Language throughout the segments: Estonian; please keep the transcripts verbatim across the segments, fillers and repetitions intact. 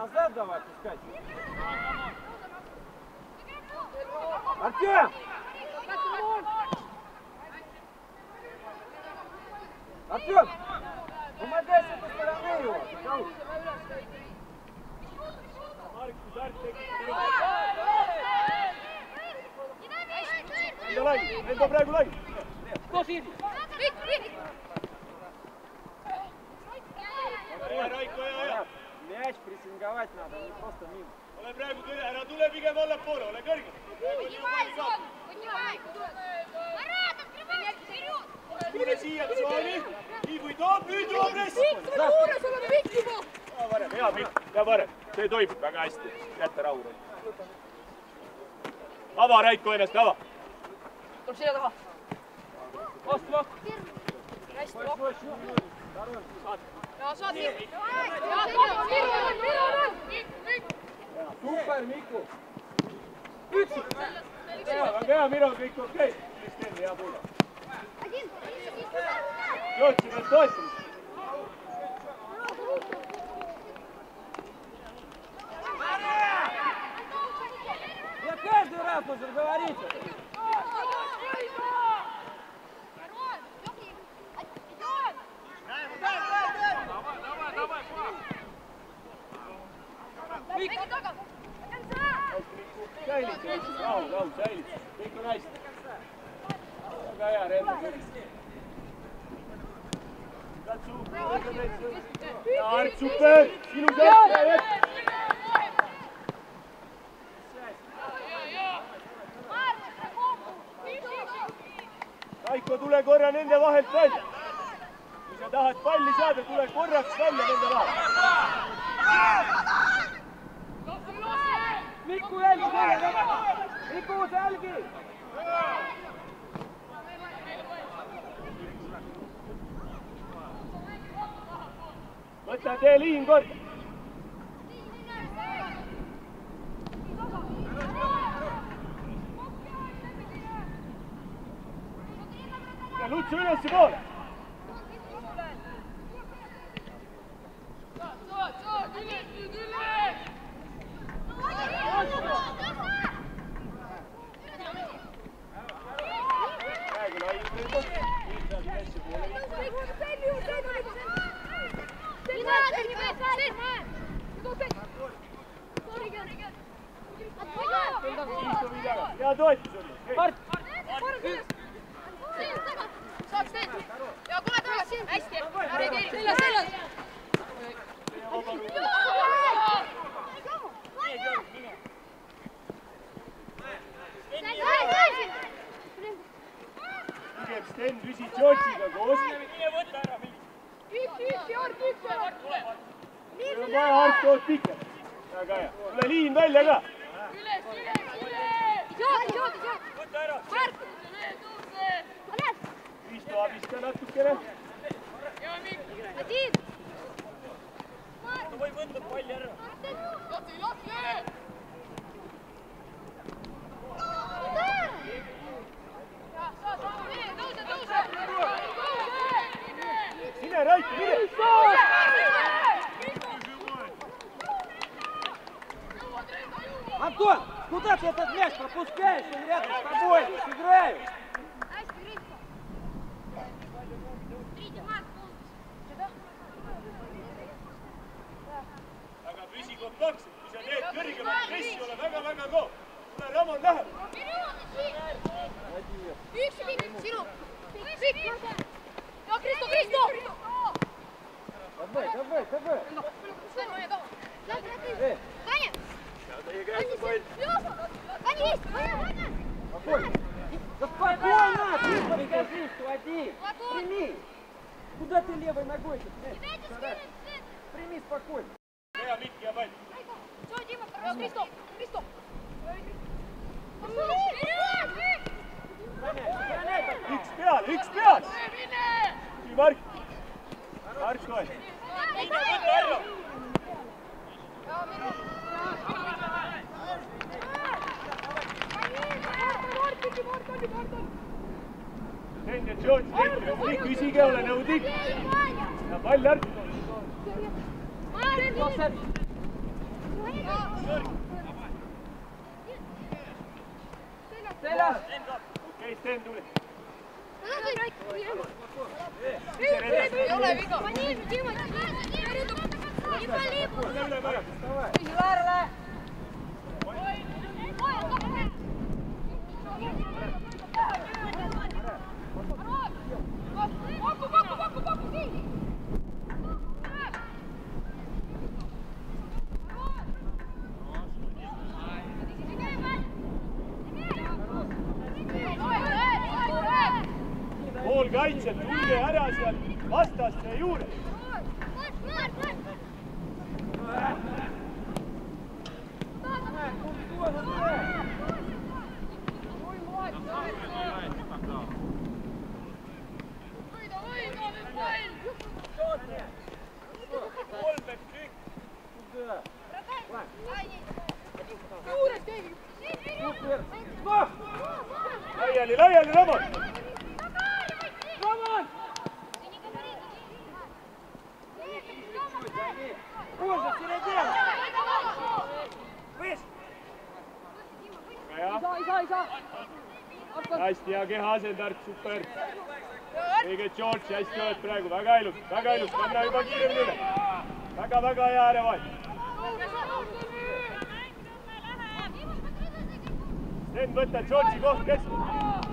Назад давай пускать. Артем! Артем! Помогай с этой стороны его! Давай, дай добрый гулай! Кто съедет? Мяч прессинговать надо, не просто мимо. Ole praegu kõrge, ära tule pigem allapoole, ole kõrge. Tule siia tsooni, nii kui toob, nüüd toob rest. Varem, hea pikk, ja varem. See toimub väga hästi, jätta rahu. Ava Raiko ennast, ava. Tuleb siia taha. Vastu, vastu. Hästi, vastu. Ja saad nii. Super, Miku. Üks. Väga hea, Miro, kõik okei. Kristjan, hea pulla. Jootsi veel toetamist. Я каждый раз уже говорите. Säilid, rahu, rahu, säilid. Kõik on hästi. Väga hea, Reemo. Katsu, ja Ark, super! Sinu sealt, jätt! Raiko, tule korra nende vahelt välja. Kui sa tahad palli saada, tule korraks välja nende vahelt. Miku jälgi! Miku jälgi! Võta tee liin korda. Ja Lutsu ülesse poole. Hea toetus oli. Mart! Saaks teed. Ja tule tagasi. Hästi. Seljas, seljas. Pigem Sten püsi Georgiga koos. Üks, üks, Jord, üks. On vaja Ark tood pikalt. Väga hea. Tule liin välja ka. Üles, üles, üles. Jood, jood, jood. Võta ära. Mark. Kristo abista natukene. Один. Ta võib võtta palli ära. Lahti, lahti. Tõuse, tõuse. Mine, Raiko, mine! Антон, куда ты этот мяч пропускаешь? Он рядом с тобой, я сыграю. Aga püsi kompaktselt, kui sa teed kõrgemat pressi, ole väga-väga koos. Tule Ramon läheb. Üks minut, sinu. Pikk. Ja Kristo, Kristo! Давай, давай, давай. Эй, Таня! Teie käest on pall. Таня есть! Таня! спокойно. Да спокойно! Ты подскажи, что один. Прими. Куда ты левой ногой-то? Прими спокойно. Hea Mikk ja pall. Что, Дима? Kristo! Kristo! Üks peal, üks peal! Siin Mark. Mark kohe. Sten ja George tehti, nii küsige, ole nõudlik. Ja pall Ark. Seljas! Okei, Sten tuli. Ei ole viga. Üle määrab. Püsi väärale! Paku, paku, paku, paku, nii! Pool kaitset, tulge ära sealt vastaste juurde. Laiali, laiali, Ramon! Ramon! Позже, середина! Выше! Ei saa, ei saa! Hästi hea keha asendart, super! Õige George, hästi oled praegu, väga ilus, väga ilus, panna juba kiiremini üle! Väga, väga hea äärevahet! Sten, võta George'i koht keskel!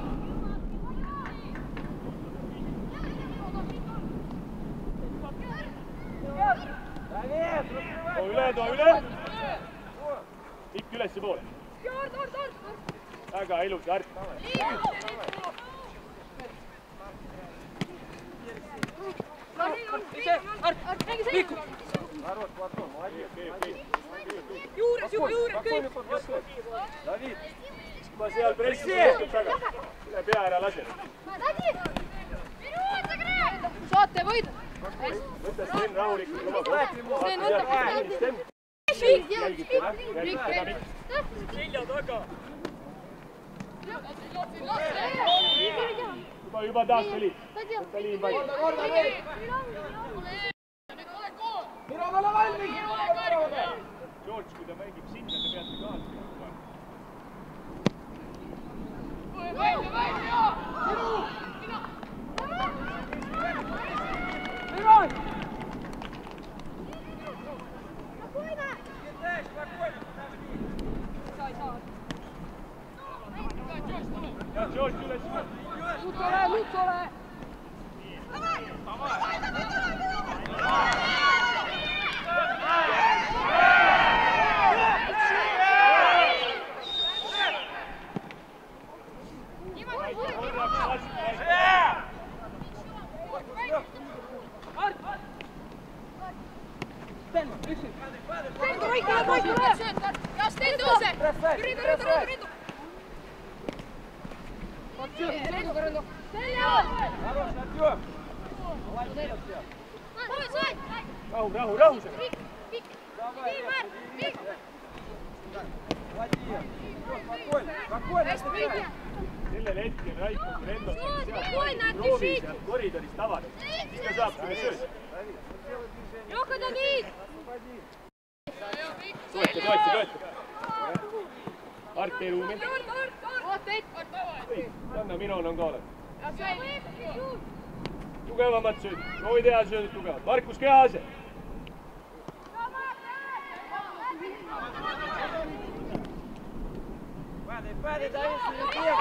Too üle, too üle! Pikk ülesse poole! Väga ilus, Art! Juures, juures kõik! Ma seal pressi istub taga. Üle pea ära lase. Saate võida! Võta Sten rahulikult oma koht. Sten, võta! Sten! Jälgid teda, jälgid teda miks. Selja taga! Juba, juba taas peli. Võta liin palju. Miro, ole valmis! George, kui ta mängib sinna, te peate kaasa. Välja, välja! Мирон! Ja, George üles. Nüüd ole, nüüd ole! Ja Sten tõuse! Ründu, ründu, ründu! Ründu, ründu! Хорош, Артём! Молодец все! Rahu, rahu, rahu seal! Давай, молодец! Спокойно, спокойно! Sellel hetkel Raiko, kui Rendo sealt proovi sealt koridoris tavale. Mis ta saab, kui me sööd? Johkada nii! Toeta, toeta, toeta! Art ei ruumi. Anna, Miron on ka olemas. Tugevamat sööd. Proovi teha söödud tugevat. Markus Kehase. Падай, падай, Давид, не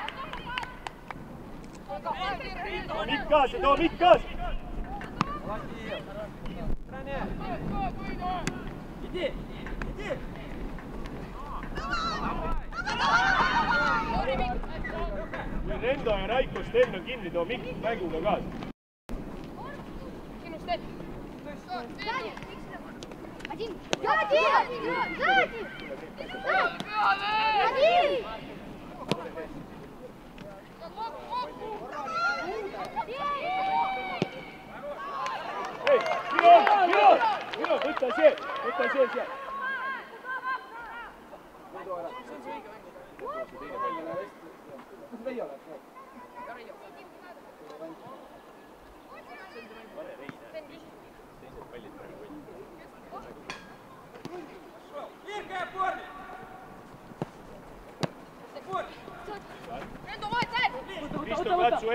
Too Mikk kaasa, too Mikk kaasa! Молодец! Стране! Иди, иди! Kui Rendo ja Raiko Sten on kinni, too Mikk mänguga kaasa. Sinu Sten! Один! Сзади! Сзади! Один! Hei, Miro, Miro! Miro, võta see, võta see seal.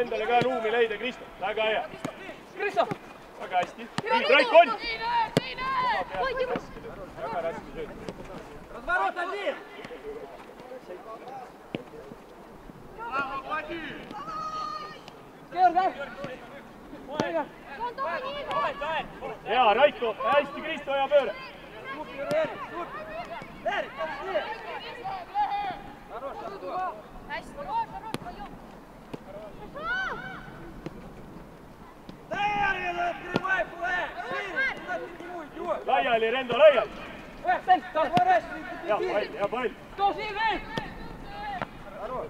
endale ka ruumi leida, Kristo. Väga hea. Kristo! Väga hästi. Nii, Raiko on! Väga raske sööd. Разворот один! Hea, Raiko, hästi, Kristo, hea pööre. Супер, Эрик, супер! Эрик, подожди! Хорош, Антон! Хорош, хорош, поем. Да, Эрик, открывай флаг! Шире, куда ты к нему идешь? Laiali, Rendo, laiali. Разворачивай, Hea подожди! pall, hea pall. Хорош!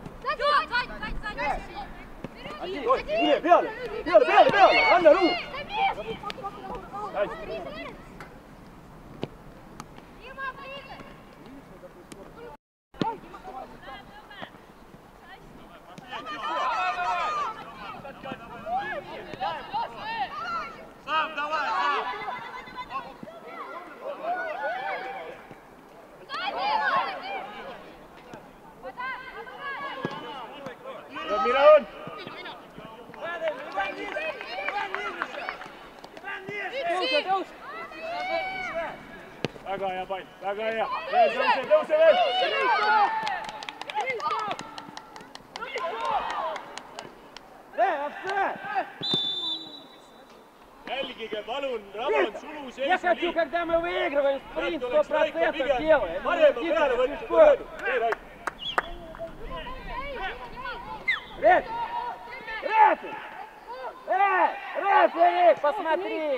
Один, Üle, peale, peale, peale, peale, anna ruum. Hästi. Сам давай, сам! Miron! Väga hea pall, väga hea. Veel tõuse, tõuse veel! Jälgige, palun, Ramon, sulu seisma. Я хочу, когда мы выигрываем, спринт сто процентов делаем. Parema peale võtta, möödu. Nii, Raiko. Рет! Рет! Эй! Рет, Эрик, посмотри!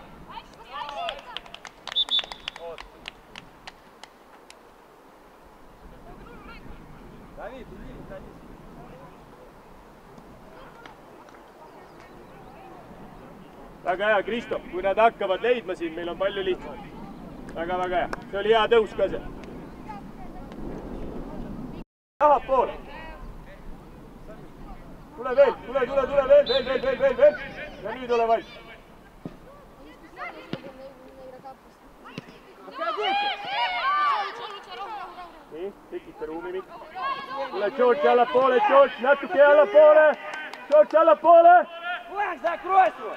Давид, иди, садись. Väga hea, Kristo, kui nad hakkavad leidma siin, meil on palju lihtsam. Väga, väga hea. See oli hea tõus ka see. Tahab poole. Tule veel, tule, tule, tule veel, veel, veel, veel, veel, veel. Ja nüüd ole valmis. Nii, tekita ruumi, Mikk. Tule George allapoole, George, natuke allapoole. George allapoole. Флаг закрой свой!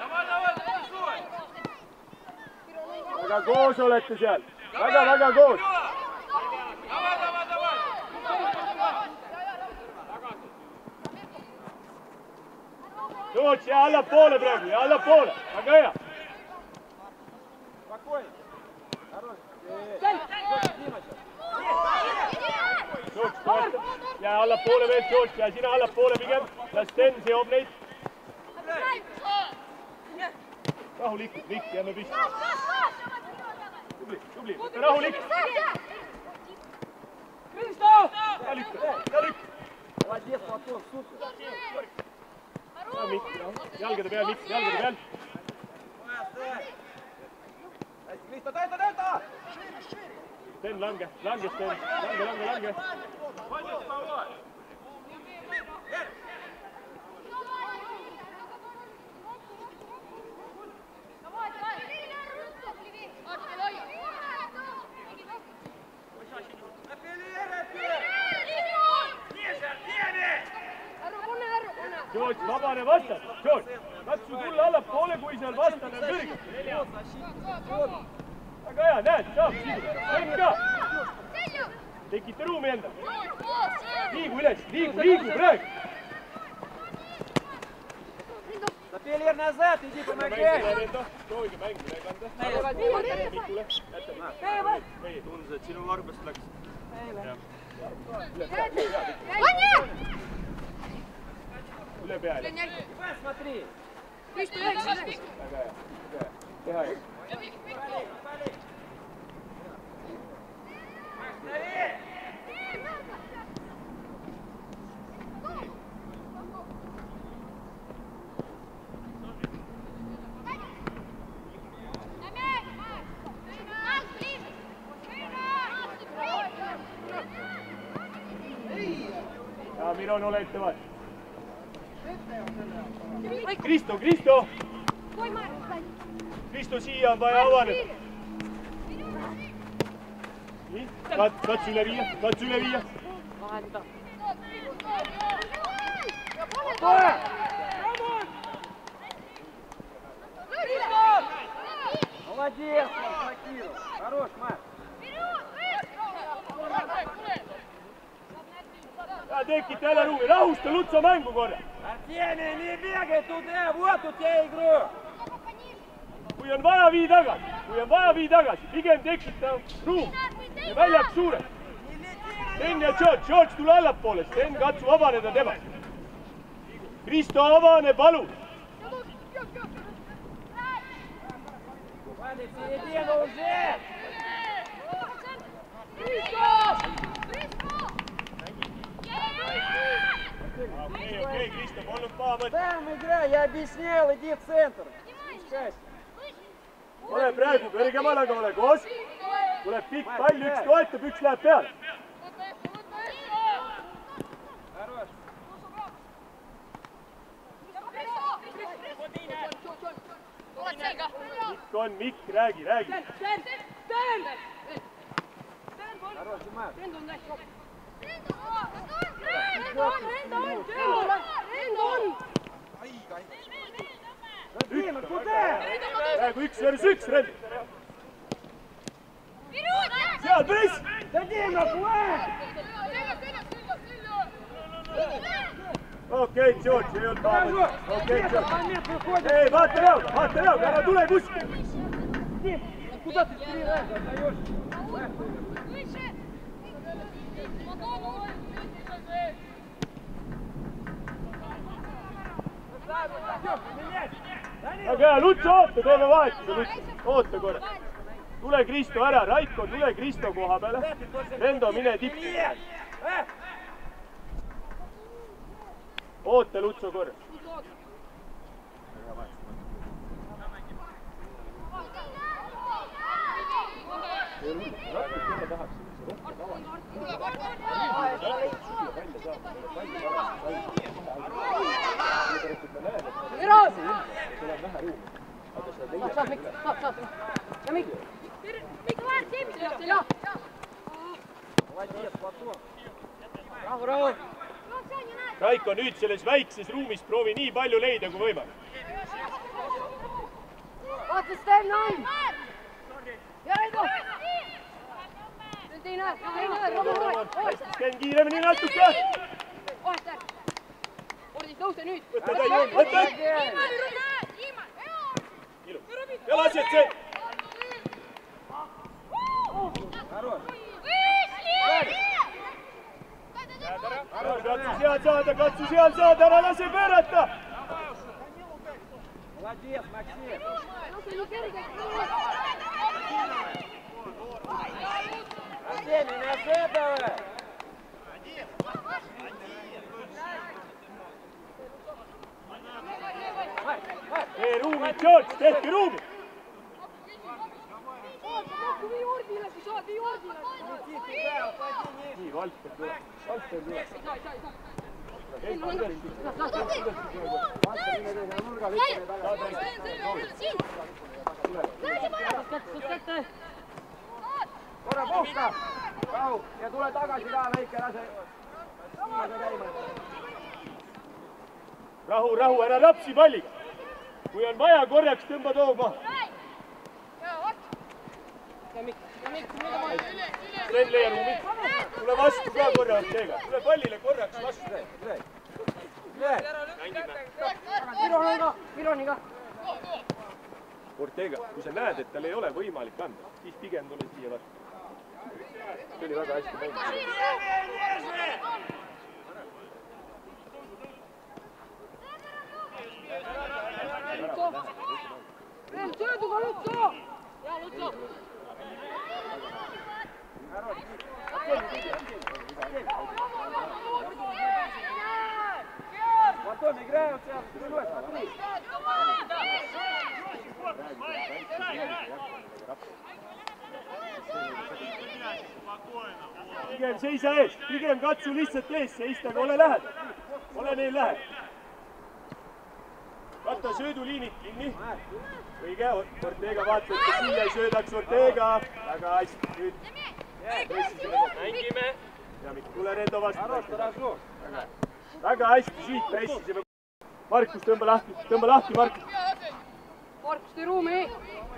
Väga koos olete seal. Väga, väga koos. Давай, давай, давай! George, ja allapoole praegu, ja allapoole. Väga hea. Спокойно. Хорош. George, toeta. Ja allapoole veel, George, ja sina allapoole pigem. Las Sten seob neid. Rahulikult, Mikk, jääme püsti. Tubli, tubli, võta rahulik. Kristo! Ja lükka, ja lükka. Молодец, Платон, супер! Ja Mikk, jalgade peal, Mikk, jalgade peal. Kristo, tööta, tööta! Sten, lange, lange, Sten. Lange, lange, lange. George, vabane vastas. George, katsu tulla allapoole, kui seal vastane on kõrge. Väga hea, näed, saab siduda. Sten ka. Tekita ruumi enda. Liigu üles, liigu, liigu praegu. Запелер назад, иди помогай! Proovige mängida ja kanda. Mikule, jätame. Tundus, et sinu varbast läks. Üle peale. Смотри! Kristo, üheksa. Väga hea, väga hea. Ja Miron, ole ettevaat. Kristo, Kristo! Kristo, siia on vaja avaneda. Nii, katsu üle viia, katsu üle viia. Молодец, блокировал. Хорош, Марк. Ja tekita jälle ruumi, rahusta Lutso mängu korra. Artemi, nii bегай tуда, вот у тебя игрок. Kui on vaja vii tagasi, kui on vaja vii tagasi, pigem tekita ruum ja väljak suure. Sten ja George, George tule allapoole, Sten katsu vabaneda temast. Kristo avane, palun. Ваня, середину уже. Okei, okei, Kristo, polnud paha mõte. Там играй, я объяснял, иди в центр. Ole praegu kõrgemal, aga ole koos. Tuleb pikk pall, üks toetab, üks läheb peale. Mikk on, Mikk, räägi, räägi. Praegu üks versus üks, Ren. Seal press! Okei, George, ei olnud paha mõte. Okei, George. Ei, vaata rauda, vaata rauda, ära tule kuskile. Куда ты три раза отдаешь? Aga hea, Lutso, oota, teeme vahetuse, Lutso. Oota korra. Tule Kristo ära, Raiko, tule Kristo koha peale. Rendo, mine tippi. Oota, Lutso korra. Raiko, nüüd selles väikses ruumis proovi nii palju leida kui võimalik. Vaata, Sten on! Ja Reido! Teine, teine, Sten kiiremini natuke! Oeste! Ordis tõuste nüüd! Võta täi, võta! Ilu! Ja lased see! Katsu seal saada, katsu seal saada, ära lase pöörata! Молодец, Максим! Артемий, не с этого! Ei ruumi, George, tehke ruumi! Nii, Valter tuleb, Valter tuleb. korra puhka! Rahu ja tule tagasi ka väike lase. Rahu, rahu, ära rapsi palliga. Kui on vaja, korjaks tõmba toog maha. Sven leia ruumi. Tule vastu ka korra Ortega. Tule pallile korraks vastu. Vironiga, Vironiga. Ortega, kui sa näed, et tal ei ole võimalik anda, siis pigem tule siia vastu. See oli väga hästi mängida. Veel sööduga Lutso! Ja Lutso! Потом играют сейчас в другой, смотри. Pigem seisa ees, pigem katsu lihtsalt ees seista, aga ole lähedal. Ole neil lähedal. Vaata sööduliinid kinni. Õige, Ortega vaatab, et siia ei söödaks Ortega. Väga hästi, nüüd. Mängime. Ja Mikk, tule Rendo vastu. Väga hästi, siit pressisime. Markus, tõmba lahti, tõmba lahti, Markus. Markuste ruumi.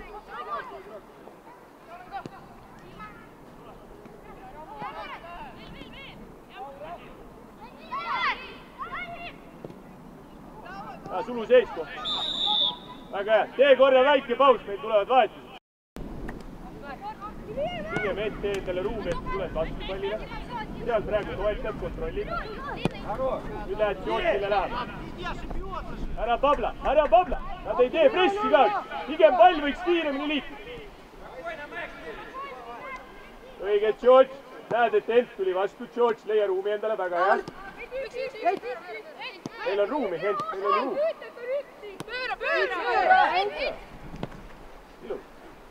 Ja, sulu sees kohe. Väga hea. Tee korra väike paus, meil tulevad vahetused. Pigem ette endale ruumi, et tuled vastu pallile. Seal praegu toetad, kontrollid. Üle, et Georgile läheb. Ära Pabla, ära Pabla. Nad ei tee pressi ka. Pigem pall võiks kiiremini liikuda. Õige, George. Näed, et Hent tuli vastu. George, leia ruumi endale, väga hea. Meil on ruumi, Hent, meil on ruumi. Pööra, pööra! Ilus.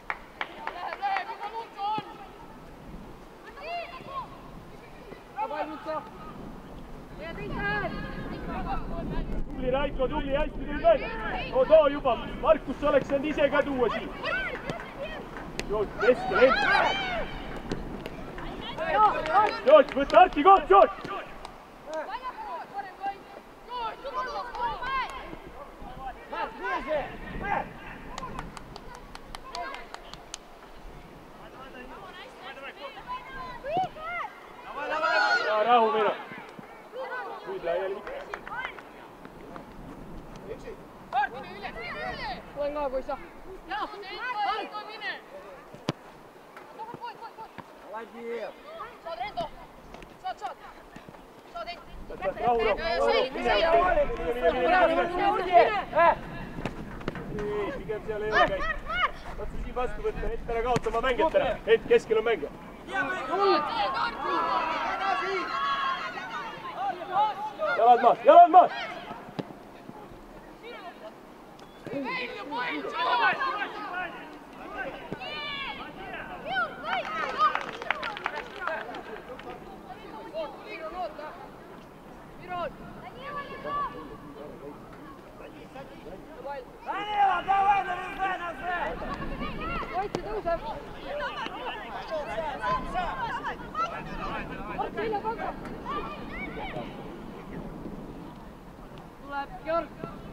Tubli Raiko, tubli, hästi tuli välja. No too juba, Markus oleks saanud ise ka tuua siin. George, keskel, Hent. George, võtta Arti koht, George! Ja rahu minu. Nüüd laiali. Tulen ka, kui sa. Молодец. Saad Rendo. Saad, saad. Saad Hent. Rahu, rahu, rahu. Mine, mine, mine. Pigem seal ei ole käinud. Katsu siin vastu võtta, Hent ära kaotama mängijatele. Hent keskel on mängija. Jalad maas, jalad maas! Данила, давай, нарезай назад! Hoidsi tõuseb. Selja taga. Tuleb Georg.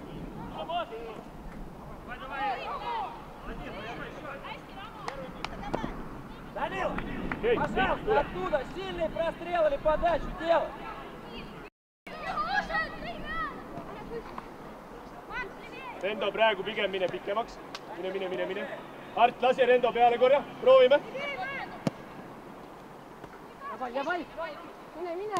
Данил, Эй, пожалуйста, эй, оттуда сильный прострел или подачу делай! Rendo praegu pigem mine pikemaks. Mine, mine, mine, mine. Art, lase Rendo peale korra. Proovime. Davai, davai. Mine, mine.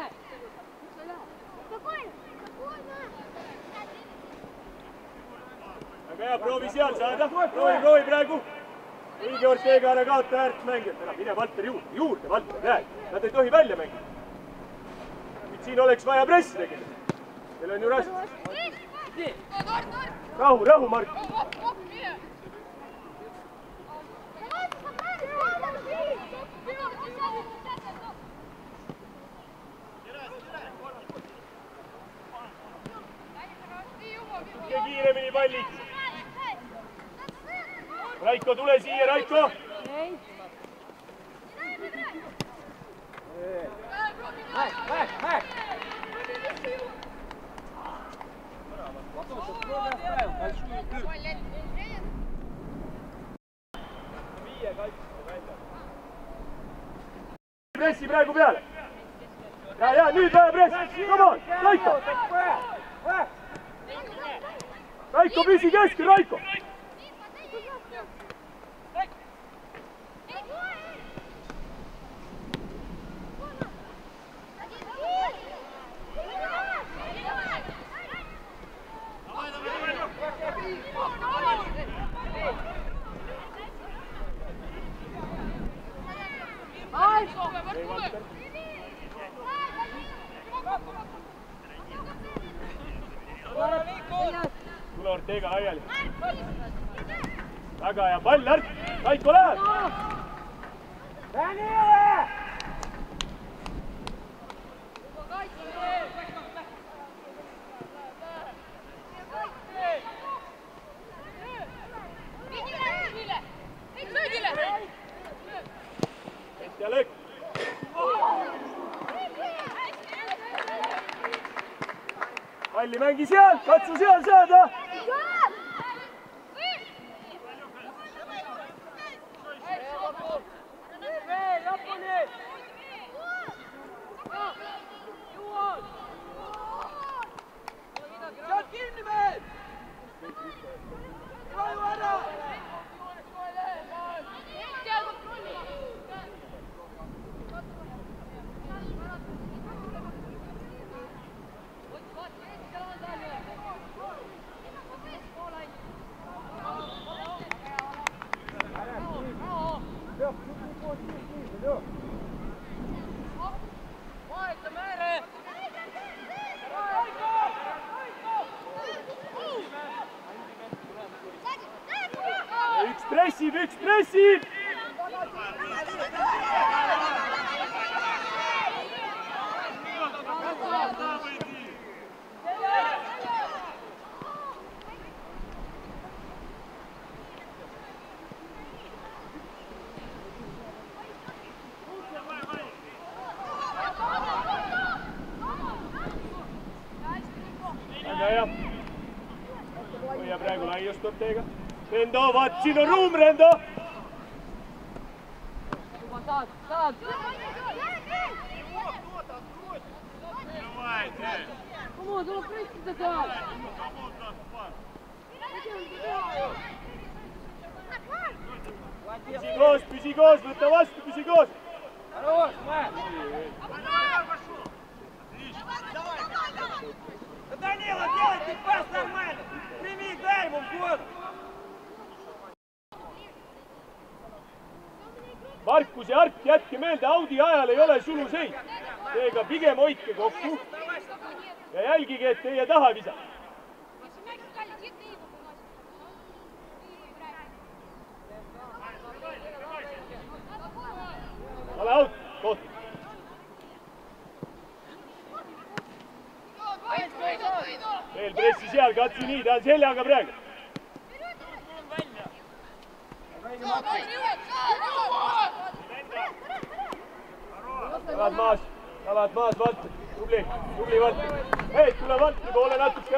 Aga hea, proovi seal saada. Proovi, proovi praegu. Õige Ortega ära kaota äärt mängijatele. Mine Valter juurde, juurde Valter, näed. Nad ei tohi välja mängida. Nüüd siin oleks vaja pressi tegema. Teil on ju raske. Rahu, rahu, Mark. Natuke kiiremini pallid. Raiko, tule siia, Raiko. Hai, hai, hai! Потом ты кто оставил большую дырку. Pressi praegu peale. Ja, ja, nüüd vaja pressi. Come on, Raiko. Raiko, püsi keskel, Raiko. Tule Ortega laiali. Väga hea pall, Art. Raiko läheb. Данила! Ja lõik. Palli mängi seal, katsu seal saada. üks pressid! Väga hea. Hoia praegu laiust Ortega. Rendo, vaat siin on ruum, Rendo! Saad, saad! Kom on, tuleb pressida saad! Püsi koos, püsi koos, võta vastu, püsi koos! Хорош, Мэн! Данила, делайте пас нормально! Прими, дай ему в год! Markus ja Arp, jätke meelde, Audi ajal ei ole suluseid. Seega pigem hoidke kokku ja jälgige, et teie taha visab. Ole out, kohti. Veel pressi seal, katsu nii, ta on seljaga praegu. Jalad maas, jalad maas, Valtri, tubli, tubli Valtri. Hei, tule Valtri poole natuke.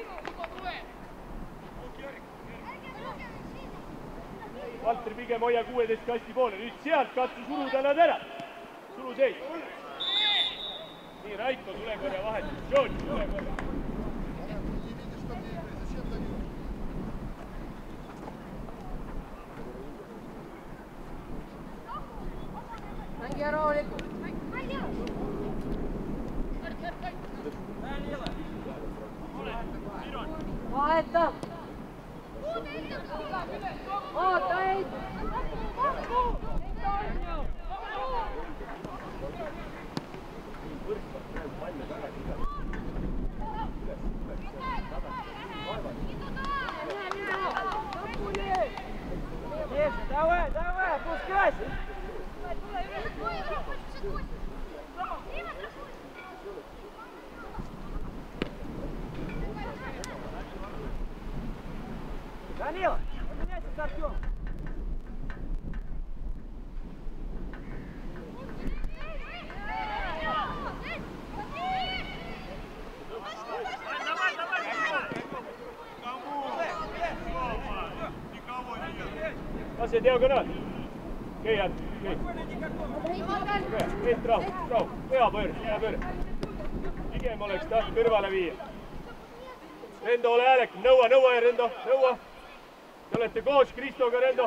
Valtri pigem hoia kuueteist kasti poole, nüüd sealt katsu suruda nad ära. Sulu seis. Nii, Raiko, tule korja vahetus. George, tule korja. Mängija rahulikult. Vaheta. Oota, ei. Давай, давай, опускайся! Данила, поменяйся с Артемом. Давай, давай, кому? Никого нет. Lase diagonaal. Kei jääd, kei. Keet rahu, rahu. Hea pööre, hea pööre. Pigem oleks taht kõrvale viia. Rendo, ole häälek. Nõua, nõua ja Rendo, nõua. Te olete koos Kristoga, Rendo.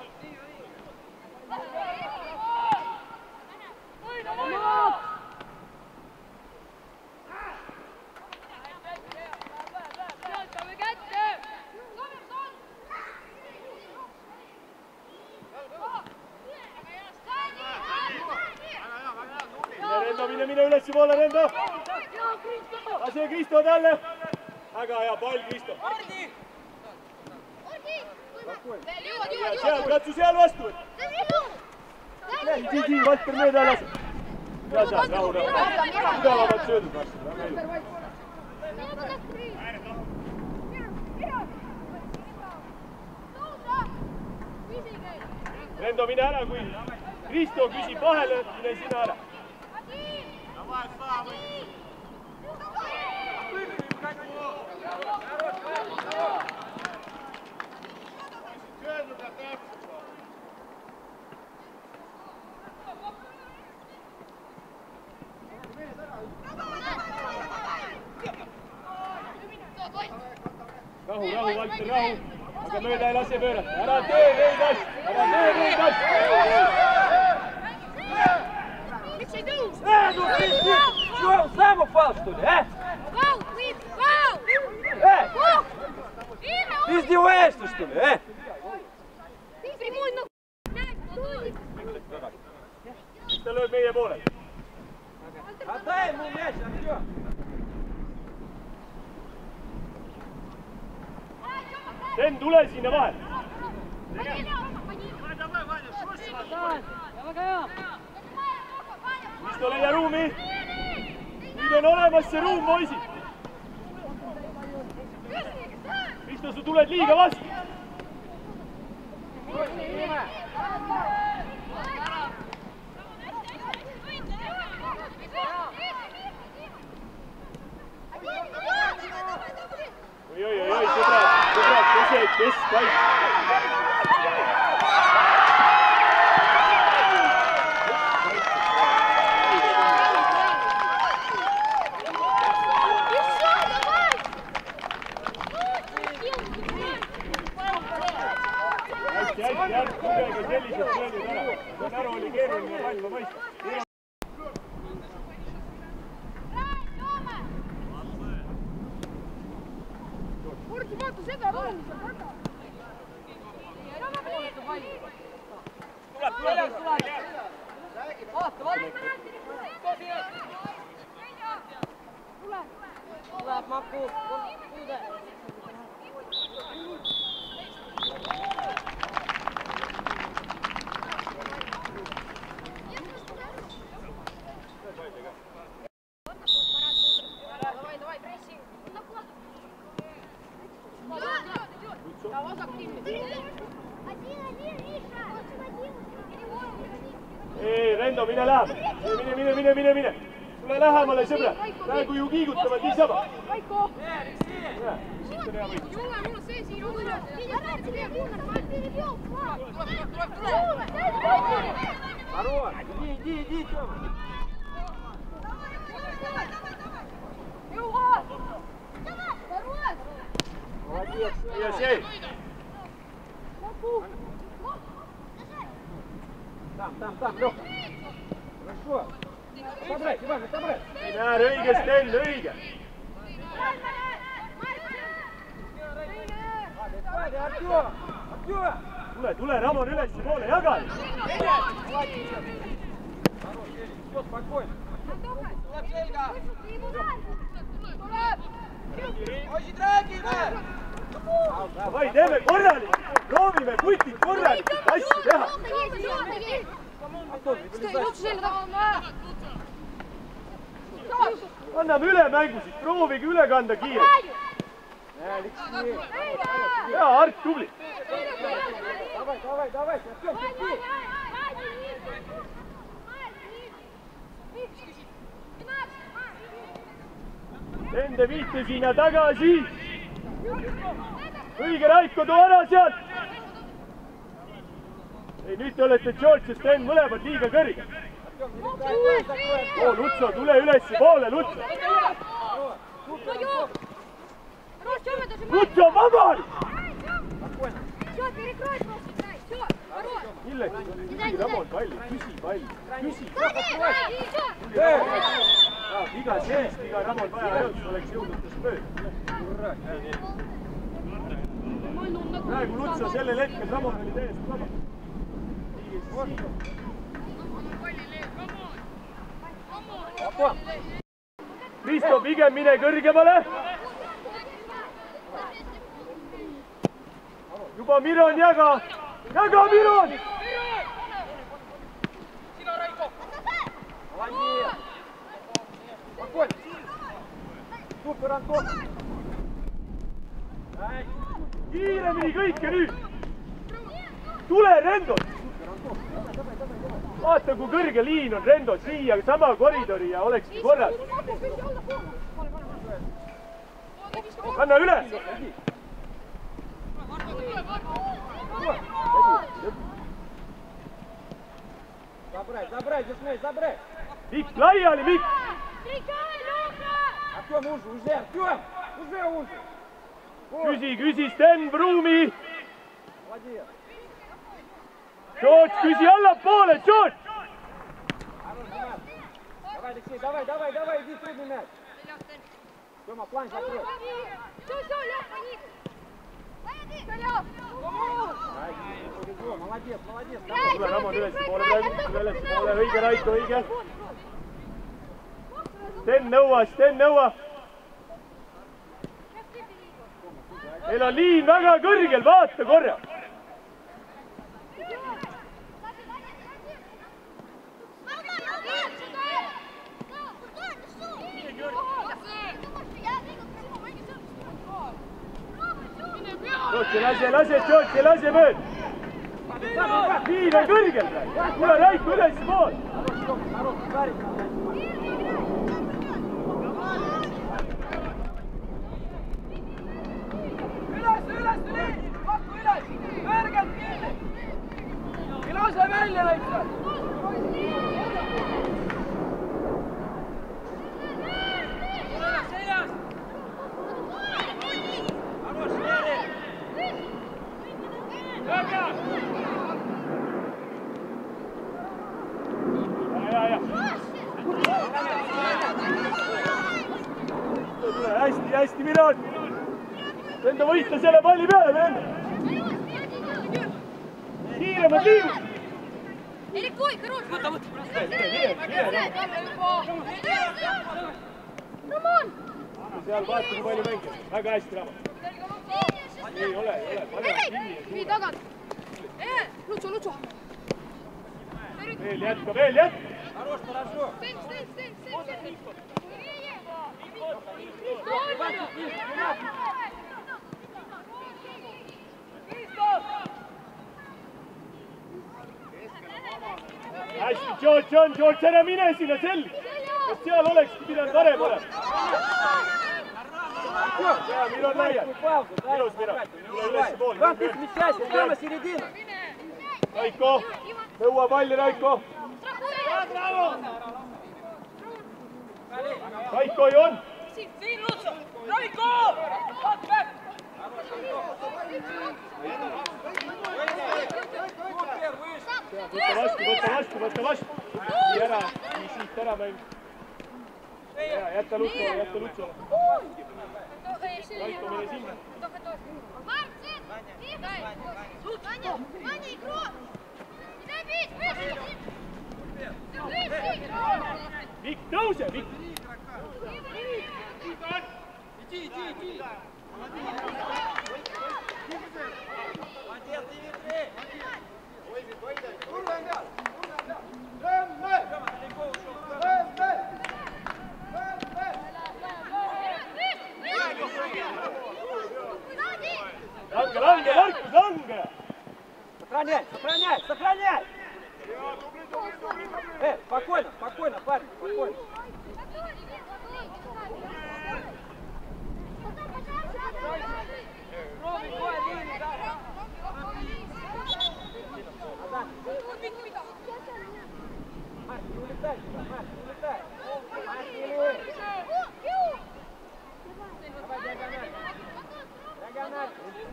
Rendo, mine, mine üles poole, Rendo! Lase Kristo talle! Väga hea pall, Kristo! Seal, katsu seal vastu! Nii, nii, Valter mööda lase! Ja seal, rahu, rahu! Tugevamad söödud varsti! Rendo, mine ära, kui Kristo küsib vahele, mine sina ära! Давай, Слава! Rahu, rahu, Valter, rahu! Aga mööda ei lase pöörata! Ära tee neid asju! Ära tee neid asju! Э, ну ты, ты, что, сам упал, что ли, а? Э, ты издеваешься, что ли, а? Ta lööb meie poole. Отдай ему мяч, Артем! Sten, tule sinna vahele! Risto, leia ruumi. Nüüd on olemas see ruum, poisid. Risto, su tuled liiga vastu. Oi, oi, oi, oi, sõbrad, sõbrad, kesed, keskpaik. Hästi, hästi, järg, kuidagi sellised söödud ära. See näru oli keeruline pall, ma mõistan. Vaata seda ruumi seal taga. Tuleb, tuleb, tuleb. Vaata, vaata. Tuleb. Tuleb Maku. Kuude. Давай, давай, прессинг. Ei, Rendo, mine läheb. Mine, mine, mine, mine, mine. Tule lähemale, sõbra. Praegu ju kiigutavad niisama. Raiko! Siit on hea võit. Julle, mul on see siin juurde. Здорово! Иди, иди, иди, Тёма! Молодец! Елисей! Там, там, там, Лёха! Хорошо! Отобрать, Иван, отобрать! Näär õigest enne, õige! Артём! Артём! Tule, tule, Ramon üles poole, jaga! Все, спокойно! Davai, teeme korralik! Proovime putid korralik asju teha! Anname üle mängusid, proovige üle kanda kiirelt! Hea, Art, tubli! Давай, давай, давай! Артём, терпи! Ende viite sinna tagasi! Õige Raiko, too ära sealt! Ei, nüüd te olete George ja Sten mõlemad liiga kõrge. Oo, Lutso, tule üles poole, Lutso! Lutso, vabal! Milleks? Küsi Ramon palli, küsi palli, küsi! Iga seest, iga Ramon vaja jõudis, oleks jõudnud tast mööda. Praegu Lutso sellel hetkel Ramon oli täiesti vaba. Risto, pigem mine kõrgemale. Juba Miron jaga. Jaga Miron! Sina, Raiko! Молодец! Спокойно! Супер, Антон! Kiiremini kõike nüüd! Tule, Rendo! Vaata, kui kõrge liin on, Rendo, siia sama koridori ja olekski korras. Anna üle! Забрать, забрать, Дисней, забрать! Mikk, laiali, Mikk! Артём, уже, уже, Артём! Уже, уже! Küsi, küsi, Sten, Brumi! Молодец! George, küsi allapoole, George! Давай, Алексей, давай, давай, давай, иди средний мяч! Тёма, план закрой! Молодец, молодец! Tule, Ramon, üles poole, üles poole, õige Raiko, õige! Sten nõua, Sten nõua! Meil on liin väga kõrgel, vaata korra! lase, lase, lase, George, lase mööda. Viin on kõrgel praegu. Tule Raiko üles pool. Üles, üles, liin! Pakku üles! Kõrgelt kinni! Ei lase välja lõiksa! Seljas! Arvas, Veeri! Väga! Ja, ja. Hästi, hästi, Miran! Enda võita selle palli peale, vend! Kiiremad liivad! Erik, kui, kõrvus! Võta, võta! Mine, mine, mine! Come on! Seal vaata, kui palju mängib. Väga hästi, Rama. Ei ole, ei ole. Pane kinni. Vii tagant! Lutsu, lutsu! Veel jätka, veel jätka! Хорош, хорошо! Стень, стень, стень, стень! Hästi, George on, George, ära mine sinna selg! Et seal olekski pidanud varem olema. Ja, Miron laial. Ilus, Miron. Tule üles pool. Рамкой смещайся, прямо середина! Raiko, nõua palli, Raiko! Raiko ei on! Siin, Lutsu! Raiko! Võtta vastu, võtta vastu, võtta vastu! Nii ära, nii siit ära mäng. Jätta Lutsu, jätta Lutsu. Raiko, mine sinna. Martin! Ваня, Ваня, игрок! Не дай бить! Vik, tõuse, Vik! Иди, иди, иди! Молодец, Дмитрий! Lange, lange, Markus, lange! Сохраняй, сохраняй, сохраняй! Э, спокойно, спокойно, парень, спокойно. Марк, не улетай сюда, Марк, не улетай. Марк, не улетай. Давай, диагональ. Диагональ.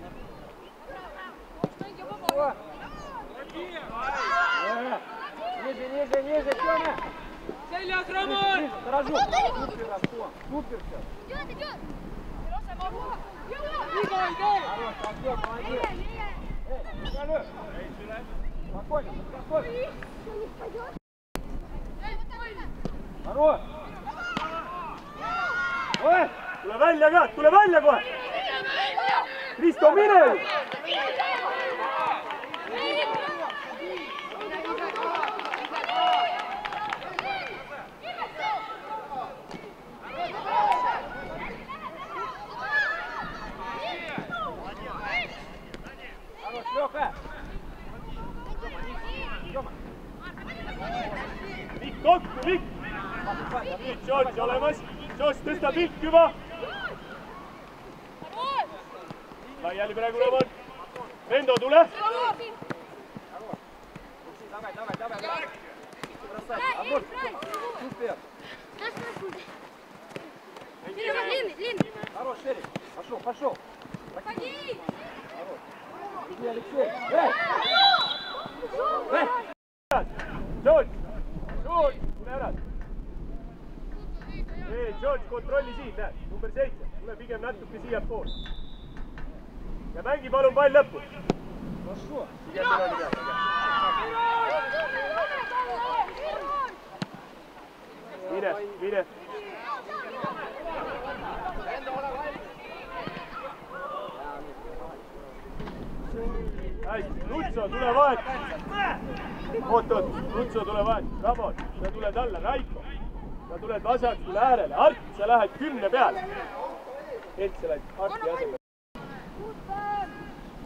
О! Ниже, ниже, ниже, Тёма! Seljas, Ramon! Дорожу! Супер, Антон! Супер все! Идет, идет! Хорош, Антон, молодец! Эй, Николай! Спокойно, спокойно! Хорош! Ой! Tule välja ka, tule välja kohe! Kristo, mine! Хорош, Лёха! Vik kokku, Vik! Nüüd George olemas. George tõsta pilk juba. Laiali praegu Ramon. Vendo, tule! Давай, давай, давай, давай! Бросай! Амор, супер! Длинный, длинный! Хорош, Эрик! Пошел, пошел! Ходи! Иди, Алексей! Эй! Эй! George! George! Tule ära! Ei, George, kontrolli siin, näed. Number seitse. Tule pigem natuke siia pool. Ja mängi palun pall lõppu. Хорошо! Pigem Mironi peale. Mine, mine. Hästi, Lutso, tule vahet. Oot, oot, Lutso, tule vahet. Ramon, sa tuled alla, Raiko. Sa tuled vasakule äärele. Art, sa lähed kümne peale. Ent sa lähed Arti asemel.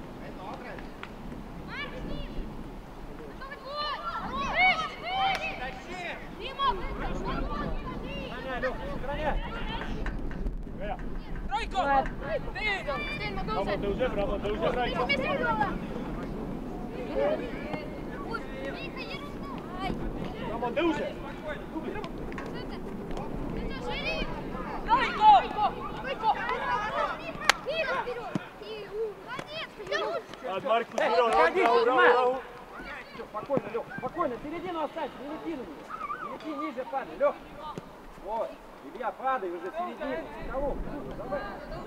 Ramo tõuseb, Ramo tõuseb, Raiko. Ramo tõuseb. Tubli. Raiko! Saad Markus, Miro, rahu, rahu, rahu. Спокойно, Лёх, спокойно, середину оставь, не лети на нее. Не лети ниже, падай, Лёх. Вот, Илья, падай уже в середину. Кого? Давай.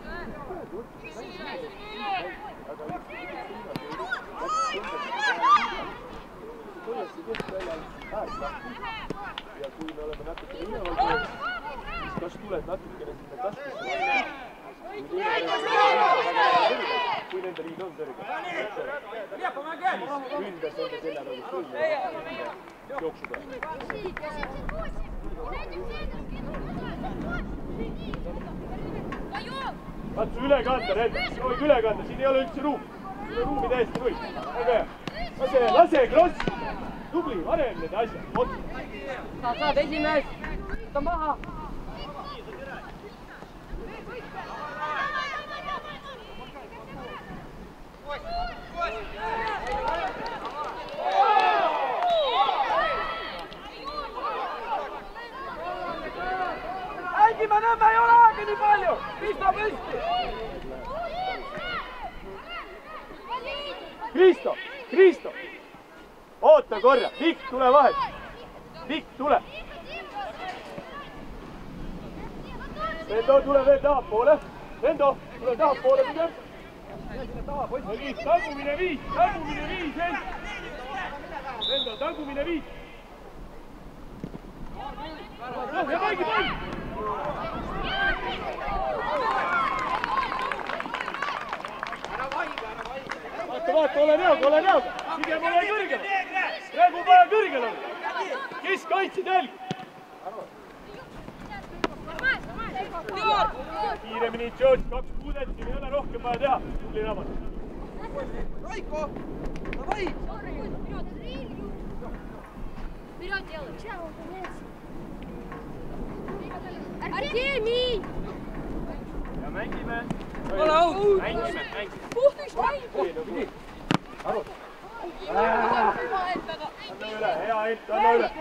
Ja kui me oleme natuke üleval, siis kas tuled natukene sinna taskusse? Kui nende liin on kõrge, siis ründas nende selja nagu sulge jooksu peal. Katsu üle kanda, Red, soovig üle kanda, siin ei ole üldse ruumi. Siin on ruumi täiesti null. Väga hea. Lase, lase, kross. Tubli, varem need asjad. Saad, saad, esimees. Võta maha. Mängime, Nõmme ei ole aega nii palju! Kristo püsti! Kristo, Kristo! Oota korra, Pikk tule vahet! Pikk tule! Vendo tule veel tahapoole! Vendo, tule tahapoole pigem! Nii, tagumine viis, tagumine viis, Vendo! Vendo, tagumine viis! Ja mängi pall! Vaata, vaata, ole näoga, ole näoga! Pigem ole kõrgel! Praegu vaja kõrgel on! Kes kaitsid jälg? Kiiremini, George, kaks kuudet, siin ei ole rohkem vaja teha. Tuli raamat. Raiko, davai! Вперед делай! Артемий! Ja mängime. Ole aus! Mängime, mängime. Puhtus vaid! Aru. Anna üle, hea Ent, anna üle.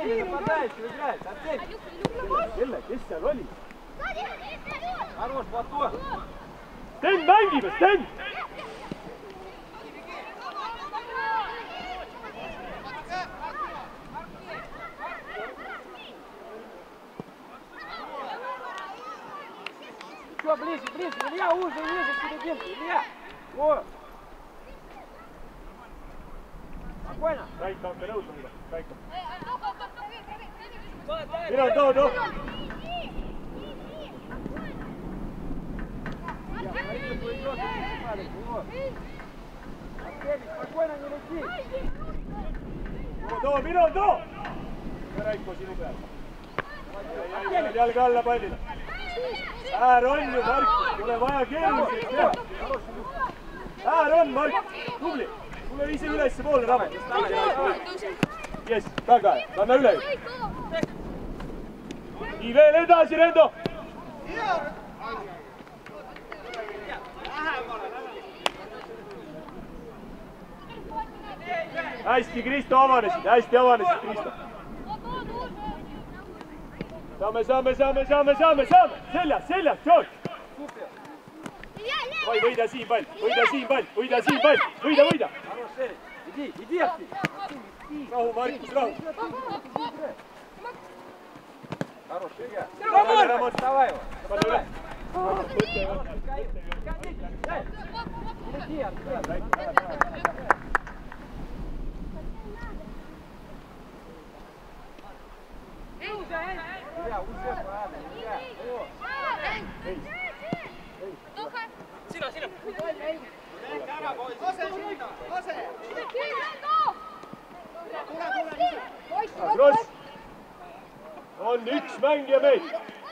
Kelle, kes seal oli? Хорош, Батон! Sten mängime, Sten! Еще ближе, ближе, Илья, уже ниже серединку, Илья! Вот! Спокойно! Raiko, on ka nõus mulle, Raiko. Minu, too, too! Спокойно, не лети! Too, too, minu, too! Ja Raiko sinu peal. Jalga alla pallile. Äär on ju, Markus, pole vaja keeruliseks teha. Äär on, Markus, tubli. Tule ise ülesse poole, Raamat. Yes, taga, anna üle. Nii veel edasi, Rendo. Hästi, Kristo avanesid, hästi avanesid, Kristo. Saame, saame, saame, saame, saame, saame. Seljas, seljas, George. Oi, võida siin pall, võida siin pall, võida siin pall, võida, võida. Иди, иди, Артем! Rahu, Markus, rahu. Хороший, Илья! Давай, Роман. Давай его! Pane üle. Лети, Артем! Илья, уже правильно, Илья! Sina, sina! Kross. On üks mängija meil.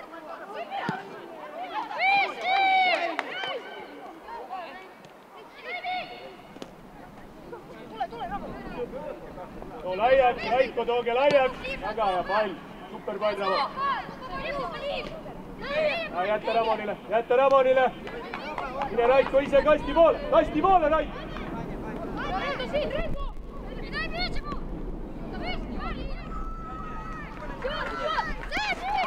Too laiaks, Raiko, tooge laiaks. Väga hea pall. Super pall, Ramon. Jätta Ramonile, jätta Ramonile. mine Raiko ise kasti poole, kasti poole Raiko. Reedu siin, Reedu! Дай мяч ему! Давай, Вали! Всё, всё! See, see!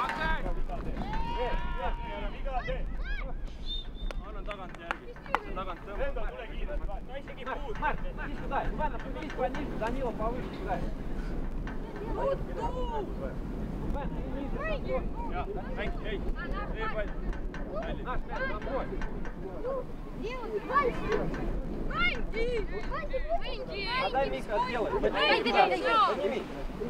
Annan tagant järgi. See tagant tõmbab. Enda tule kiirelt. No isegi puud. Марк, иди сюда. Ивана, поверись пониже. Данила повыше сюда. Иван, ты ниже. Ja, mäng, ei. Tee pall. Наш мяч, домой. Подай Мика, сделай. Дай, дай, дай, дай. Подними.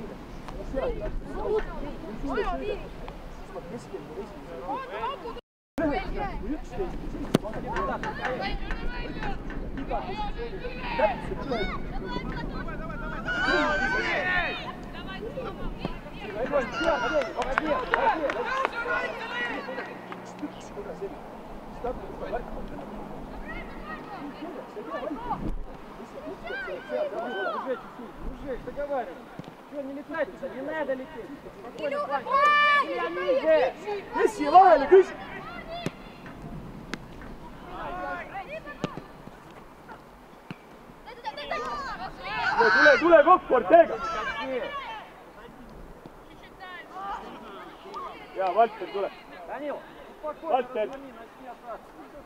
Уже чуть-чуть, уже, договаривай. Что, не летать туда, не надо лететь. Спокойно, плавно. Я ниже. Messi vahele küs. Tule, tule kokku Ortega. Ja, Valter, tule. Данил, успокойся, Вальтер. разгони, начни остаться.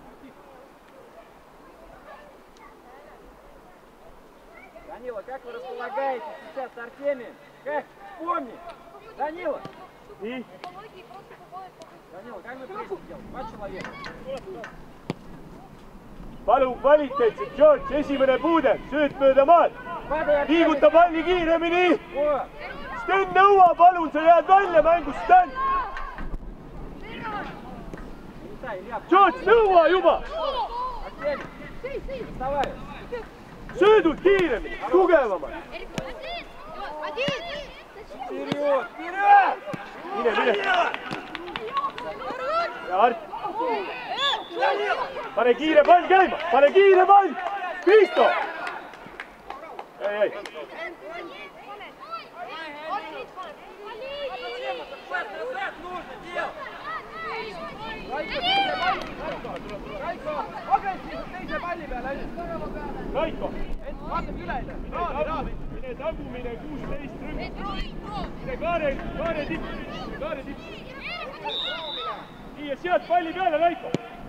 Данила, как вы располагаетесь сейчас с Артемием? Как? Вспомни! Данила! Nii, Данила, как мы пришли делать? Два человека. palun kvaliteetselt, George, esimene puude, sööt mööda maad. Liiguta palli kiiremini. О! Sten nõua, palun, sa jääd välja mängust, Sten. Летай, Илья! George, nõua juba. Артемий! Вставай! Söödud kiiremini, tugevamalt. Вперед! Вперед! Mine, mine. Ja Art. Pane kiire pall käima, pane kiire pall. Kristo. Ei, ei. Raiko. Mine tagumine kuusteist rühm. Mine kaare, kaare tipp. Kaare tipp. Nii ja sealt palli peale, Raiko.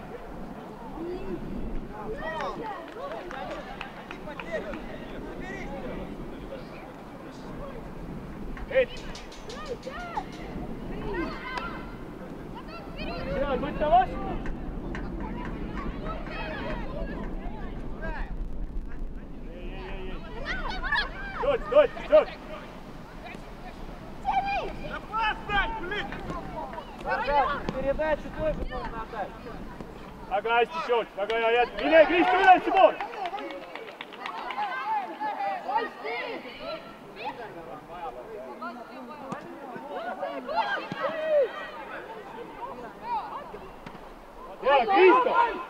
Et. Seal võtta vastu. George, George, George. Передачу тоже можно отдать. Väga hästi, George, väga hea jätk. Mine, Kristo, ülesse poole. Hea, Kristo.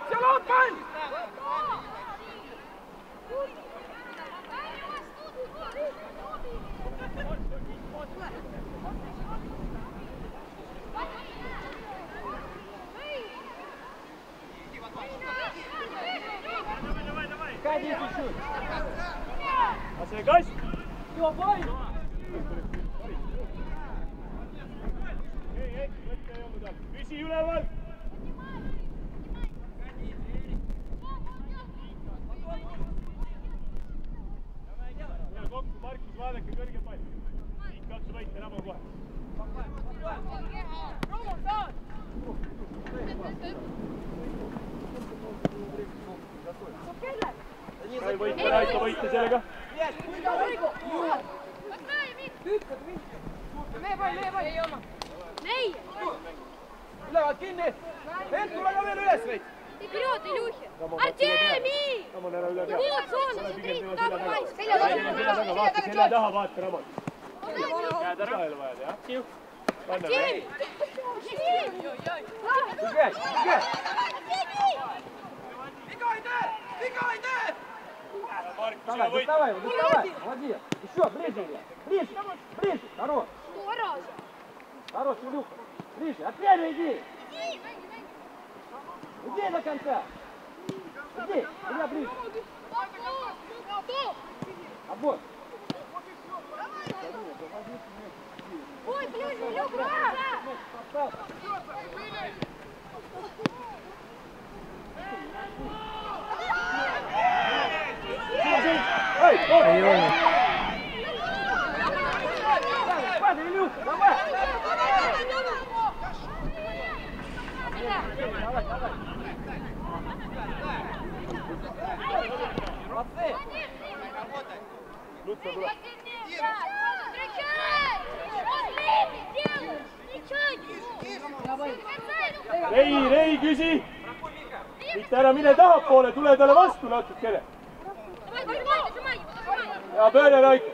Кади чуть-чуть. А see kast. Ei, ei, võtta ei olnud all. Püsi üleval. Tule kokku, Markus, vaadake kõrge pall. Siit katsu võita, raba kohe. Sai võita, Raiko võita sellega. Meie pall, meie pall! Ei oma! Meie! Ülevad kinni! Ent, tule ka veel üles veits! Вперед, Илюхи! Артемий! Ramon, ära üle pea. Вот зона, Ole смотри, pigem туда tema попасть! selja taga. Selja taga, vaata selja taha, vaata Ramon. Käed ära jälle vajad, jah? Panna ära. Бегай, бегай! Markus, Давай, sina võit. доставай его, доставай! Молодец! Еще, ближе, Илья! Ближе, ближе! Хорош! Хорош, Илюха! Ближе, Артемий, иди! Иди до конца! Иди, Илья, ближе. Обор. Ой, ближе, Илюха! Эй, Районе. Падай, Илюха, давай! Давай, давай! Молодцы! Луца, брат. Rei, Rei, küsi! mitte ära mine tahapoole, tule talle vastu natukene. ja pööre Raiko.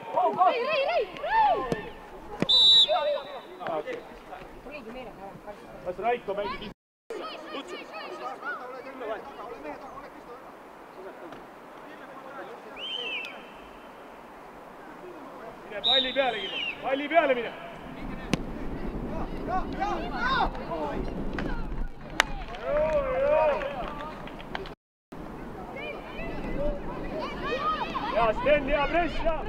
kas Raiko mängib ise? mine palli peale, palli peale mine. Ja, Sten, hea press, ja!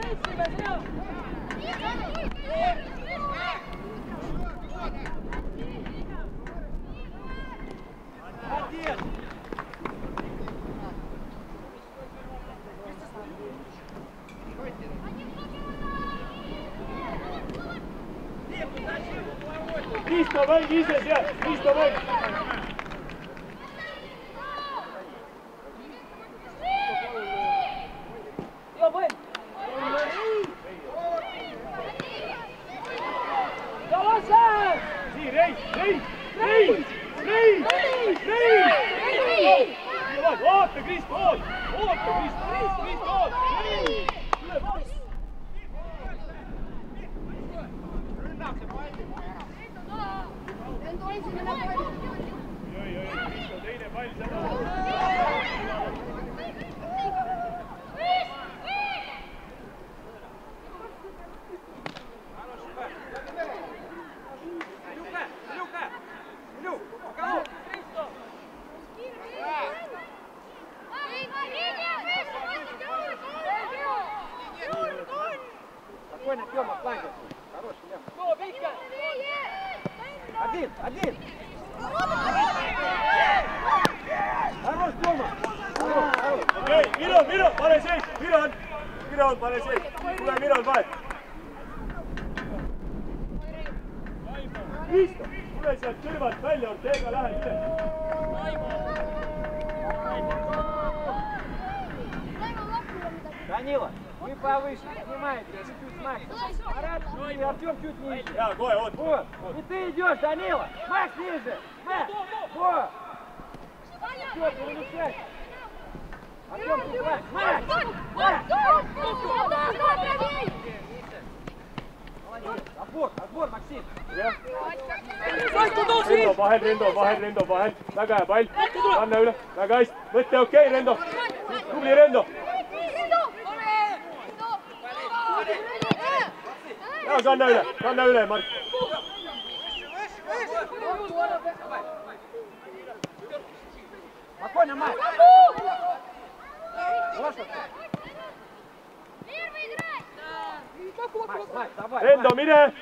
Isto mäng ise seal, isto mäng! Nii, Reis, Reis, Reis, Reis, Reis! Oota, Kristo, oota! Oota, Kristo, Kristo, Kristo, oota! Joi, joi, Kristo, teine pall seda. Спокойно, Тёма, фланге. Хороший, Лем. Один, один. Хорош, Тёма. Хорош, хорош. Okei, Miron, Miron, pane seis, Miron! Miron, pane seis. Tule Miron vahet. Kristo, tule sealt kõrvalt välja, Ortega lähe üle. Данила, вы повыше, поднимаете, чуть-чуть Макс. Марат, и Артём чуть ниже. Jaa, kohe oot. Вот, и ты идешь, Данила. Макс ниже. Макс, вот. Всё, перемещай. Артём, ты Макс. Макс, Макс. Молодец. Отбор, отбор, Максим. Rendo vahel, Rendo vahel, Rendo vahel. Väga hea pall. Anna üle. Väga hästi. Mõte okei, Rendo. Tubli Rendo. Ja, kanna üle, kanna üle, Mark. Спокойно, Макс. Макс, Макс, давай. Rendo, mine!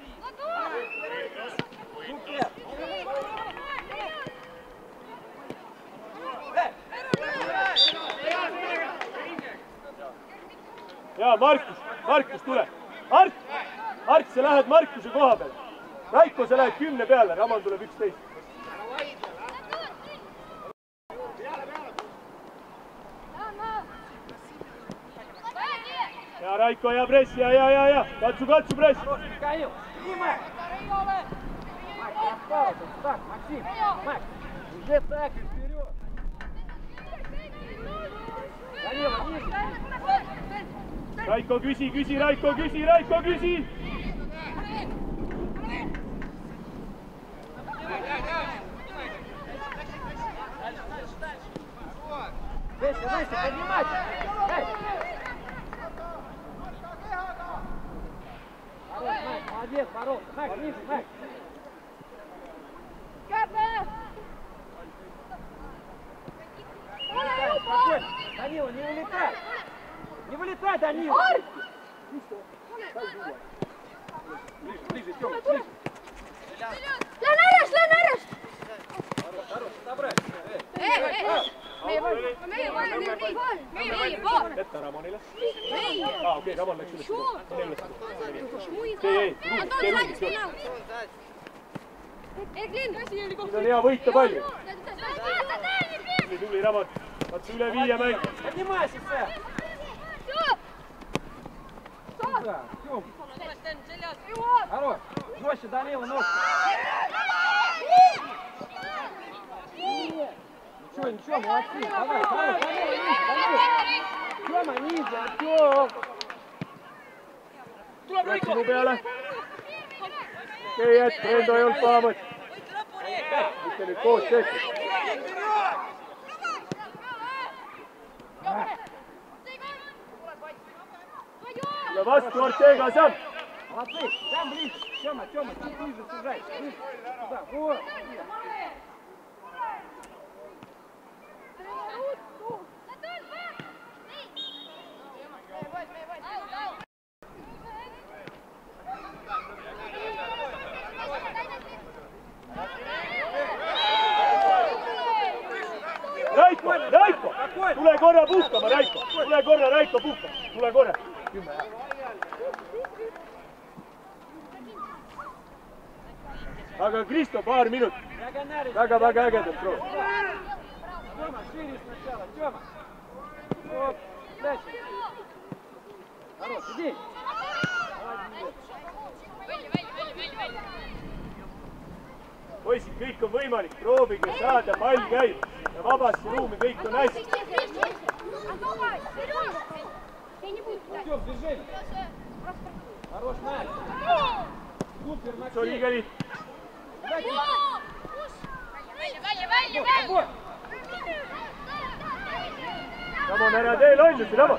Ja, Markus, Markus, tule. Mart, Mart, sa lähed Markuse koha peale. Raiko, sa lähed kümne peale, Raman tuleb üksteist. Ja, Raiko, hea press, ja, ja, ja, ja. Katsu, katsu press. Михаил, иди, Макс. Макс, остался. Так, Максим, Макс, уже так и вперед. Данила, ниже. Raiko, küsi, küsi, Raiko, küsi, Raiko, küsi! Выше, выше, поднимать. Эй. Хорош, Макс, молодец, боролся. Макс, ниже, Макс. спокойно. Данила, не вылетай. Не вылетай, Данила. Ближе, ближе, Тёма, ближе. Леонареш, Леонареш! Хорош, хорош, собрать. Эй, эй, meie pool, meie pool, meie pool. Jätta Ramonile. Meie. Aa, okei, Ramon läks üles. Ei, ei, Anton, ei, räägi spinna. Eglin. nüüd on hea võita palju. Tubli, tubli Ramon. Katsu üle viia mängu. Поднимайся, Сэм. Да, Тём. Хорош. Жестче, Данила, ножку. Ничего, ничего, молодцы. Давай, давай, Тёма, ниже, Артём. Läks sinu peale. Okei, et Rendo ei olnud paha mõt. Mitte nüüd koos tehtud. Tule vastu, Ortega, Sam! Молодцы, там ближе. Тёма, Тёма, чуть ближе сужай. Ближе. Туда, вот. Raiko, Raiko! Tule korra puhkama, Raiko! Tule korra, Raiko, puhkama! Tule korra! Aga Kristo, paar minutit. Väga, väga ägedalt proov. Тёма, шире сначала, Тёма. Вот, дальше. Хорош, иди. Poisid, kõik on võimalik. Proovige saada, pall käib. Ja vabasse ruumi kõik on hästi. Артём, движение. Хорош, Настя. Супер, See oli Максим. liiga lihtne. Вот. Ramon, ära tee lollusi, Ramon!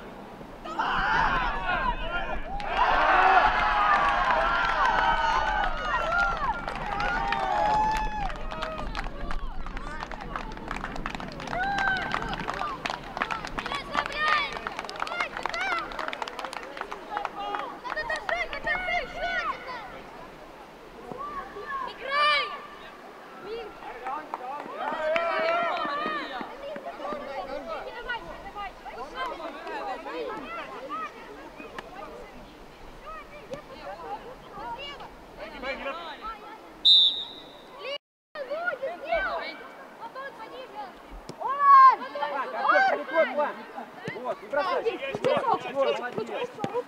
Вот, не бросай. Вот, молодец.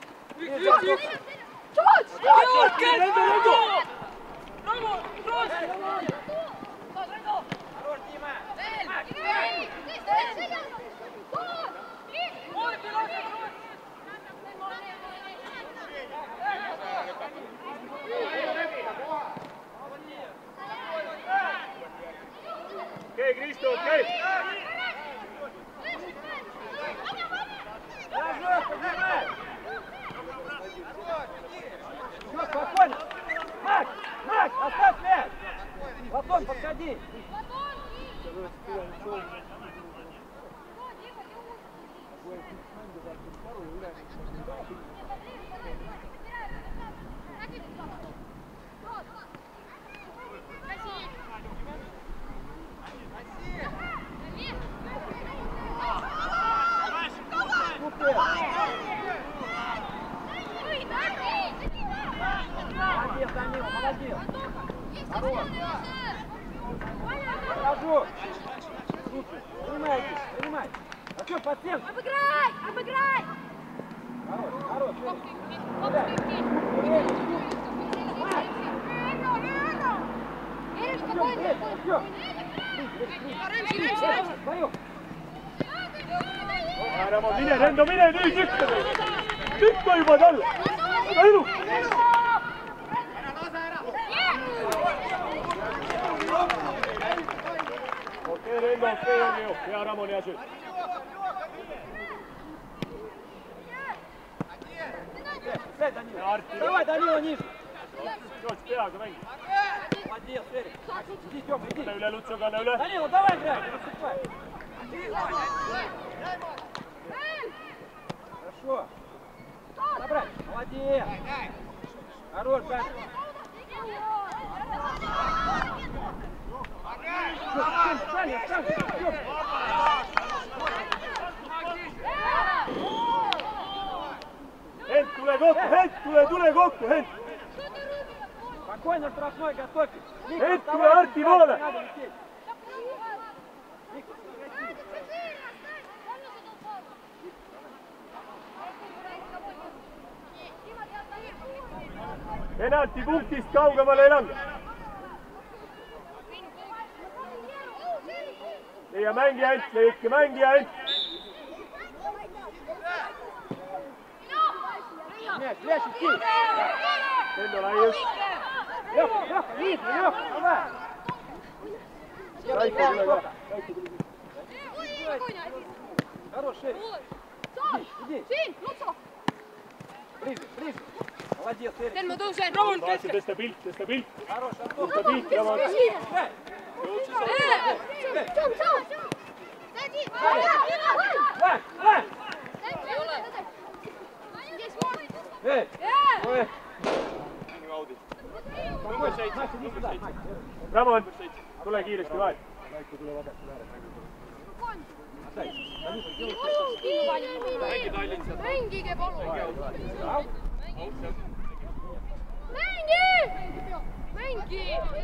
Хорош, Дима. Okei, Kristo, okei! Все, спокойно. Макс, Макс, оставь мяч. Платон, подходи. Супер. Молодец, Данила, молодец. Хорош. Прохожу. Супер. Принимайте, принимайте. А что, по стенке? Обыграй! Обыграй! Хорош, хорош. Гуляй. Время, Макс. Эрик, Идем, спокойно! Эрик, идем. Вдвоем. Ramon, mine, Rendo, mine, nüüd tükka või! Tükka juba talle! Aga ilu! Okei, Rendo, okei on ju. Hea Ramon, hea sööt. Сядь, Данила. Давай, Данила, ниже. Joots peaga mäng. Молодец, Эрик. Иди, Тёма, иди. Kanna üle, Lutso, kanna üle. Данила, давай играй, не наступай. Хорошо. Набрать. Молодец. Хорош, Даня. Саня, Саня, Hent, tule kokku, Hent, tule, tule kokku, Hent! Спокойно, штрафной, готовьтесь. Hent, tule Arti poole! Penalti punktist kaugemale ei lange. Leia mängija Hent, leidke mängija Hent. Мяч, мяч, идти. Endo laius. Лёха, Лёха, видно, Лёха, давай. Raiko tule ka. Хорош, Эрик. Иди, иди. Ближе, ближе. Молодец, Эрик. Teen ma tõusen. Vaatse, tõsta pilt, tõsta pilt. Хорош, Антон. Tõsta pilt ja vaata. Läh, läh! Эй! Ой! Ramon, tule kiiresti vahel. Mängige palun! Mängi! Mängi!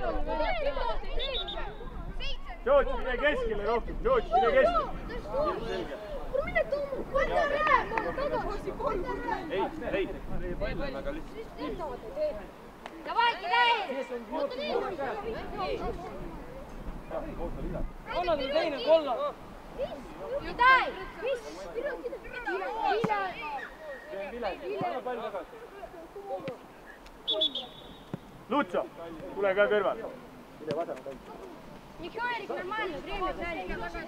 George, mine keskele rohkem. George, mine keskele. Mine tõmbu! Võta üle! Ei, ei. Aga lihtsalt. Давай, кидай! Kollas on teine, kollas. Кидай! Lutso, tule ka kõrval. Ничего, Эрик, нормально, время взяли.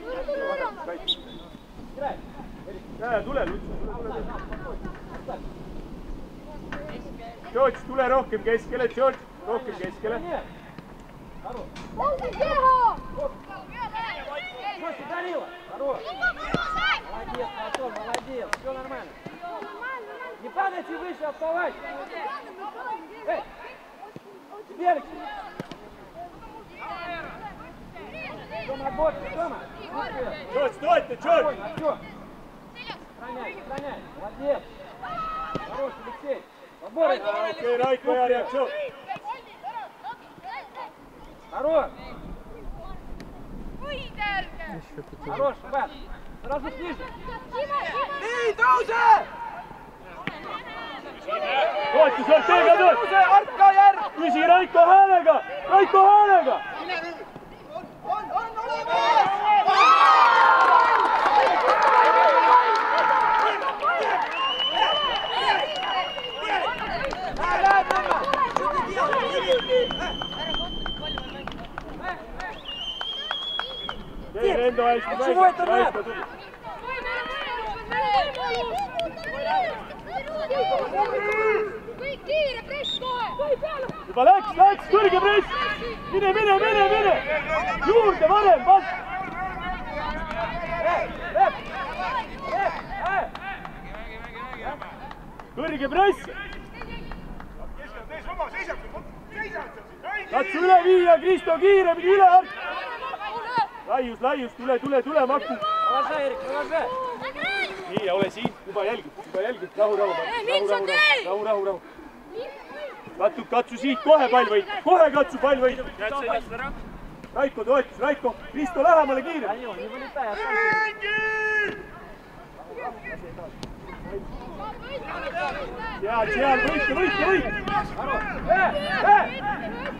Näe, tule Lutso. George, tule rohkem keskele, George, rohkem keskele. Полный бега! Костя, Данила, хорош. Молодец, Антон, молодец, все нормально. Не падайте выше, оставайтесь. Эй, Берег. Тома, отбор, Тома. George, toeta, George! Артём. Сохраняй, сохраняй, молодец. Хорош, Алексей. Отбор. Okei, Raiko hea reaktsioon. Хорош. Хорош, Бат. Сразу ниже. Nii, tõuse! Toetus on teiega tõus! Tõuse, Arka järg! Küsi Raiko häälega! Raiko häälega! On, on olemas! Lähed, Nõmme! Tee Rendo hästi Чего это paika, Raiko надо? tuli. Kõik kiire, press kohe! Juba läks, läks, kõrge press! Mine, mine, mine, mine! Juurde varem, vast! Kõrge press! Katsu üle viia, Kristo, kiiremini üle! Laius, laius, tule, tule, tule, Maku! Продолжай, Эрик, продолжай! Nii, ole siin, juba jälgid, juba jälgid, rahu, rahu, rahu, rahu, rahu, rahu, rahu. Katsu, katsu siit kohe pall võita, kohe katsu pall võita. Raiko toetus, Raiko, Kristo lähemale kiire. Данила, не вылетай, останься. Seal, seal, võitke, võitke, võitke. Хорош. Э, э!